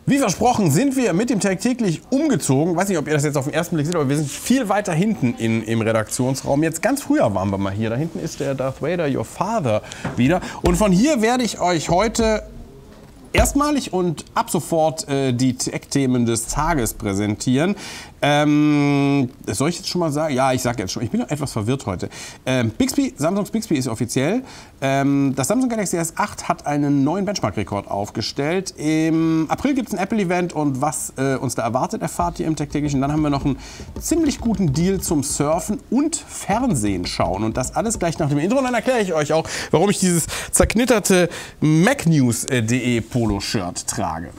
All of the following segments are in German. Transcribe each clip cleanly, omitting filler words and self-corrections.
Wie versprochen sind wir mit dem Tagtäglich umgezogen. Weiß nicht, ob ihr das jetzt auf den ersten Blick seht, aber wir sind viel weiter hinten im Redaktionsraum. Jetzt ganz früher waren wir mal hier. Da hinten ist der Darth Vader, Your Father, wieder. Und von hier werde ich euch heute erstmalig und ab sofort die Tech-Themen des Tages präsentieren. Soll ich jetzt schon mal sagen? Ja, ich sage jetzt schon. Ich bin noch etwas verwirrt heute. Bixby, Samsungs Bixby ist offiziell. Das Samsung Galaxy S8 hat einen neuen Benchmark-Rekord aufgestellt. Im April gibt es ein Apple-Event und was uns da erwartet, erfahrt ihr im Tech-Täglich. Und dann haben wir noch einen ziemlich guten Deal zum Surfen und Fernsehen schauen. Und das alles gleich nach dem Intro. Und dann erkläre ich euch auch, warum ich dieses zerknitterte macnews.de Polo-Shirt trage.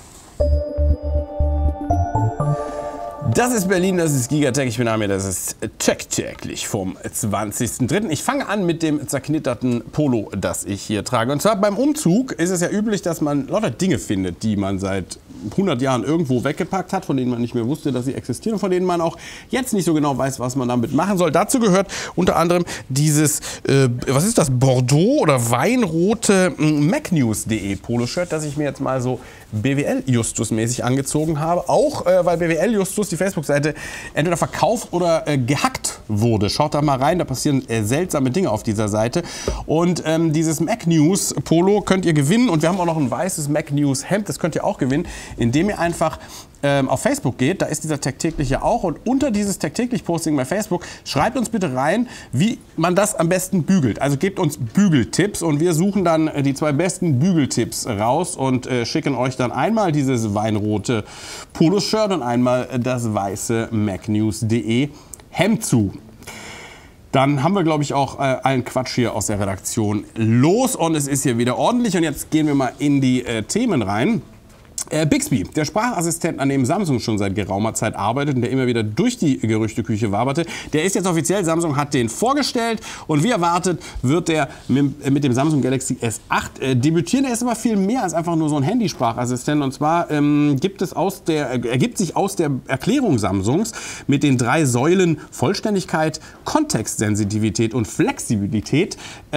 Das ist Berlin, das ist Gigatech, ich bin Amir, das ist Tech-Täglich vom 20.03. Ich fange an mit dem zerknitterten Polo, das ich hier trage. Und zwar beim Umzug ist es ja üblich, dass man lauter Dinge findet, die man seit 100 Jahren irgendwo weggepackt hat, von denen man nicht mehr wusste, dass sie existieren und von denen man auch jetzt nicht so genau weiß, was man damit machen soll. Dazu gehört unter anderem dieses, was ist das, Bordeaux oder weinrote macnews.de Polo-Shirt, das ich mir jetzt mal so BWL-Justus-mäßig angezogen habe. Auch weil BWL-Justus, die Facebook-Seite, entweder verkauft oder gehackt wurde. Schaut da mal rein, da passieren seltsame Dinge auf dieser Seite. Und dieses MacNews-Polo könnt ihr gewinnen. Und wir haben auch noch ein weißes MacNews-Hemd, das könnt ihr auch gewinnen, indem ihr einfach auf Facebook geht, da ist dieser Tech-Täglich ja auch, und unter dieses Tech-Täglich-Posting bei Facebook schreibt uns bitte rein, wie man das am besten bügelt. Also gebt uns Bügeltipps und wir suchen dann die 2 besten Bügeltipps raus und schicken euch dann einmal dieses weinrote Poloshirt und einmal das weiße macnews.de Hemd zu. Dann haben wir, glaube ich, auch allen Quatsch hier aus der Redaktion los und es ist hier wieder ordentlich. Und jetzt gehen wir mal in die Themen rein. Bixby, der Sprachassistent, an dem Samsung schon seit geraumer Zeit arbeitet und der immer wieder durch die Gerüchteküche waberte, der ist jetzt offiziell. Samsung hat den vorgestellt und wie erwartet wird der mit dem Samsung Galaxy S8 debütieren. Er ist aber viel mehr als einfach nur so ein Handysprachassistent. Und zwar ergibt sich aus der Erklärung Samsungs mit den 3 Säulen Vollständigkeit, Kontextsensitivität und Flexibilität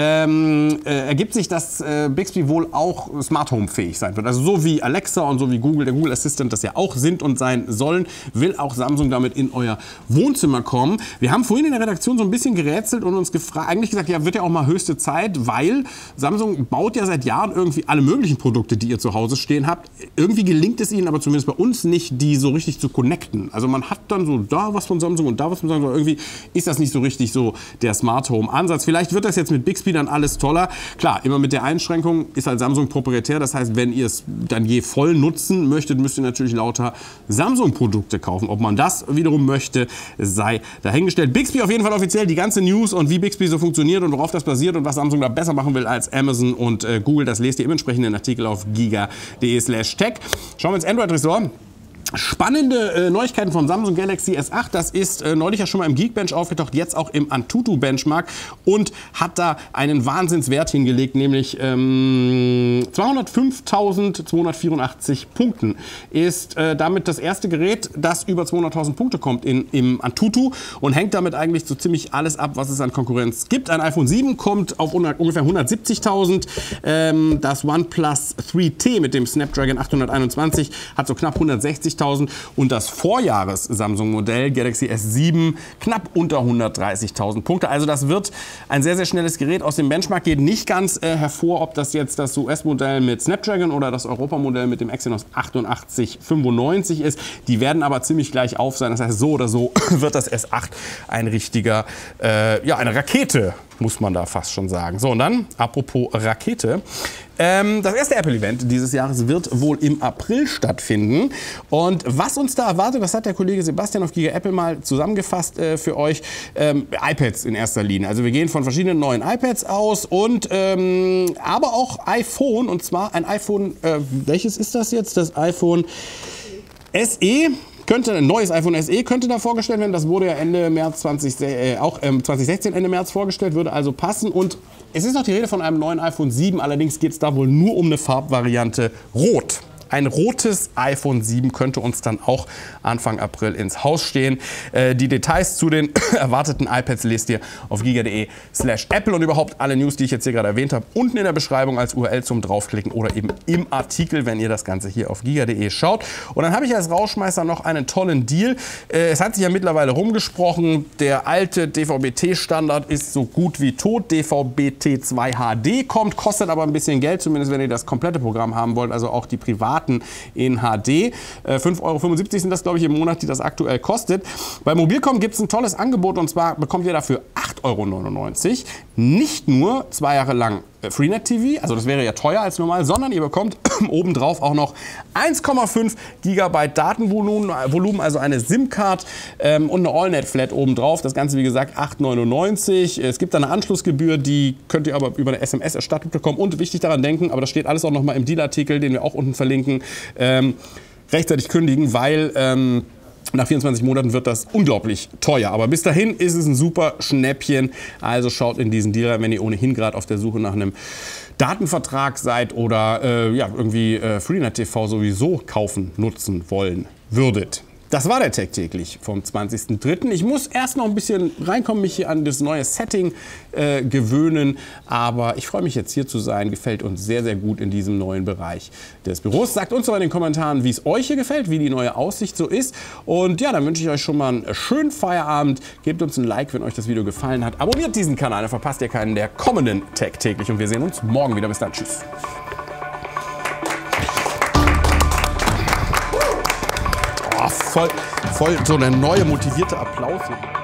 ergibt sich, dass Bixby wohl auch Smart Home fähig sein wird. Also so wie Alexa und so wie Google, der Google Assistant das ja auch sind und sein sollen, will auch Samsung damit in euer Wohnzimmer kommen. Wir haben vorhin in der Redaktion so ein bisschen gerätselt und uns eigentlich gesagt, ja, wird ja auch mal höchste Zeit, weil Samsung baut ja seit Jahren irgendwie alle möglichen Produkte, die ihr zu Hause stehen habt. Irgendwie gelingt es ihnen aber zumindest bei uns nicht, die so richtig zu connecten. Also man hat dann so da was von Samsung und da was von Samsung, aber irgendwie ist das nicht so richtig so der Smart Home Ansatz. Vielleicht wird das jetzt mit Bixby dann alles toller. Klar, immer mit der Einschränkung, ist halt Samsung proprietär. Das heißt, wenn ihr es dann je voll nutzen möchtet, müsst ihr natürlich lauter Samsung-Produkte kaufen. Ob man das wiederum möchte, sei dahingestellt. Bixby auf jeden Fall offiziell, die ganze News und wie Bixby so funktioniert und worauf das basiert und was Samsung da besser machen will als Amazon und Google, das lest ihr im entsprechenden Artikel auf giga.de/tech. Schauen wir ins Android-Ressort. Spannende Neuigkeiten vom Samsung Galaxy S8. Das ist neulich ja schon mal im Geekbench aufgetaucht, jetzt auch im Antutu Benchmark und hat da einen Wahnsinnswert hingelegt, nämlich 205.284 Punkten. Ist damit das erste Gerät, das über 200.000 Punkte kommt im Antutu und hängt damit eigentlich so ziemlich alles ab, was es an Konkurrenz gibt. Ein iPhone 7 kommt auf ungefähr 170.000. Das OnePlus 3T mit dem Snapdragon 821 hat so knapp 160.000 und das Vorjahres-Samsung-Modell Galaxy S7 knapp unter 130.000 Punkte. Also das wird ein sehr, sehr schnelles Gerät. Aus dem Benchmark geht nicht ganz hervor, ob das jetzt das US-Modell mit Snapdragon oder das Europamodell mit dem Exynos 8895 ist. Die werden aber ziemlich gleich auf sein. Das heißt, so oder so wird das S8 ein richtiger, eine Rakete, muss man da fast schon sagen. So, und dann, apropos Rakete, das erste Apple-Event dieses Jahres wird wohl im April stattfinden. Und was uns da erwartet, das hat der Kollege Sebastian auf Giga Apple mal zusammengefasst für euch. iPads in erster Linie. Also wir gehen von verschiedenen neuen iPads aus und aber auch iPhone. Und zwar ein iPhone, welches ist das jetzt? Das iPhone SE. Ein neues iPhone SE könnte da vorgestellt werden. Das wurde ja Ende März 2016 Ende März vorgestellt, würde also passen. Und es ist noch die Rede von einem neuen iPhone 7. Allerdings geht es da wohl nur um eine Farbvariante Rot. Ein rotes iPhone 7 könnte uns dann auch Anfang April ins Haus stehen. Die Details zu den erwarteten iPads lest ihr auf giga.de/Apple und überhaupt alle News, die ich jetzt hier gerade erwähnt habe, unten in der Beschreibung als URL zum draufklicken oder eben im Artikel, wenn ihr das Ganze hier auf giga.de schaut. Und dann habe ich als Rauschmeißer noch einen tollen Deal. Es hat sich ja mittlerweile rumgesprochen, der alte DVB-T-Standard ist so gut wie tot. DVB-T2 HD kommt, kostet aber ein bisschen Geld, zumindest wenn ihr das komplette Programm haben wollt, also auch die privaten in HD. 5,75 € sind das, glaube ich, im Monat, die das aktuell kostet. Bei Mobilcom gibt es ein tolles Angebot und zwar bekommt ihr dafür 8,99 € nicht nur 2 Jahre lang Freenet TV, also das wäre ja teuer als normal, sondern ihr bekommt obendrauf auch noch 1,5 GB Datenvolumen, also eine SIM-Card und eine AllNet-Flat obendrauf. Das Ganze, wie gesagt, 8,99 €. Es gibt da eine Anschlussgebühr, die könnt ihr aber über eine SMS erstattet bekommen. Und wichtig daran denken, aber das steht alles auch noch mal im Deal-Artikel, den wir auch unten verlinken, rechtzeitig kündigen, weil nach 24 Monaten wird das unglaublich teuer. Aber bis dahin ist es ein super Schnäppchen. Also schaut in diesen Deal rein, wenn ihr ohnehin gerade auf der Suche nach einem Datenvertrag seid oder ja, irgendwie Freenet TV sowieso kaufen, nutzen wollen würdet. Das war der Tech täglich vom 20.03. Ich muss erst noch ein bisschen reinkommen, mich hier an das neue Setting gewöhnen. Aber ich freue mich jetzt hier zu sein. Gefällt uns sehr, sehr gut in diesem neuen Bereich des Büros. Sagt uns doch in den Kommentaren, wie es euch hier gefällt, wie die neue Aussicht so ist. Und ja, dann wünsche ich euch schon mal einen schönen Feierabend. Gebt uns ein Like, wenn euch das Video gefallen hat. Abonniert diesen Kanal, dann verpasst ihr keinen der kommenden Tech täglich. Und wir sehen uns morgen wieder. Bis dann. Tschüss. Voll so eine neue motivierte Applaus.